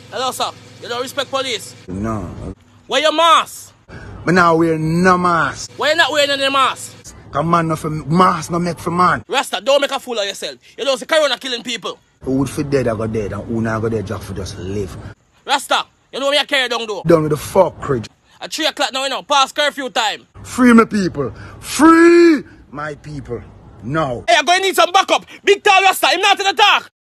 Hello, sir. You don't respect police? No. Wear your mask. But now wear no mask. Why you not wearing any mask? Come man, no for mask no make for man. Rasta, don't make a fool of yourself. You don't see Corona killing people. Who would fit dead, I go dead, and who not go dead, just for just live. Rasta, you know me I carry down though. Done with the fuck, Cridge. At 3 o'clock now, you know, past curfew time. Free my people. Free my people. Now. Hey, I'm going to need some backup. Big tall Rasta, him not in the talk.